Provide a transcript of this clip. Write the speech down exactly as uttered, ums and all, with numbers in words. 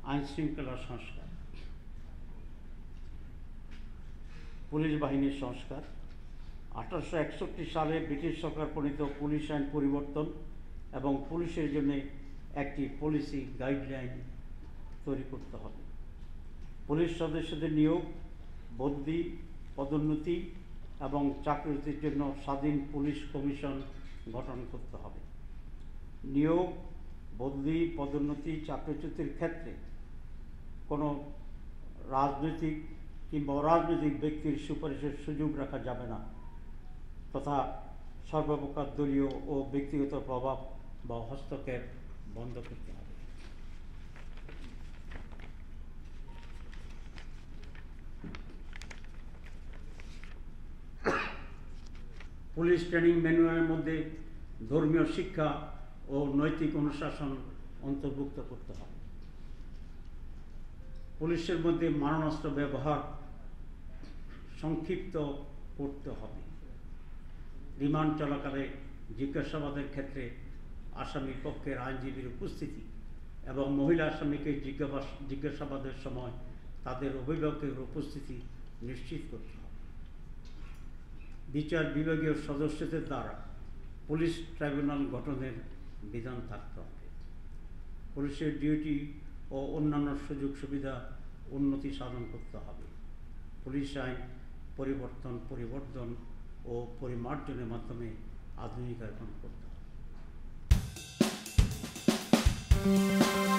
আইনশৃঙ্খলা সংস্কার, পুলিশ বাহিনীর সংস্কার, আঠারোশো একষট্টি সালে ব্রিটিশ সরকার প্রণীত পুলিশ আইন পরিবর্তন এবং পুলিশের জন্য একটি পলিসি গাইডলাইন তৈরি করতে হবে। পুলিশ সদস্যদের নিয়োগ, বদলি, পদোন্নতি এবং চাকরির জন্য স্বাধীন পুলিশ কমিশন গঠন করতে হবে। নিয়োগ, বদলি, পদোন্নতি, চাকরিচ্যুতির ক্ষেত্রে কোনো রাজনৈতিক কিংবা অরাজনৈতিক ব্যক্তির সুপারিশের সুযোগ রাখা যাবে না, তথা সর্বপ্রকার দলীয় ও ব্যক্তিগত প্রভাব বা হস্তক্ষেপ বন্ধ করতে হবে। পুলিশ ট্রেনিং ম্যানুয়ালের মধ্যে ধর্মীয় শিক্ষা ও নৈতিক অনুশাসন অন্তর্ভুক্ত করতে হবে। পুলিশের মধ্যে মারণাস্ত্র ব্যবহার সংক্ষিপ্ত করতে হবে। রিমান্ড চলাকালে জিজ্ঞাসাবাদের ক্ষেত্রে আসামি পক্ষের আইনজীবীর উপস্থিতি এবং মহিলা আসামিকে জিজ্ঞাসাবাদের সময় তাদের অভিভাবকের উপস্থিতি নিশ্চিত করতে হবে। বিচার বিভাগীয় সদস্যদের দ্বারা পুলিশ ট্রাইব্যুনাল গঠনের বিধান থাকতে হবে। পুলিশের ডিউটি ও অন্যান্য সুযোগ সুবিধা উন্নতি সাধন করতে হবে। পুলিশ আইন পরিবর্তন, পরিবর্ধন ও পরিমার্জনের মাধ্যমে আধুনিকায়ন করতে হবে।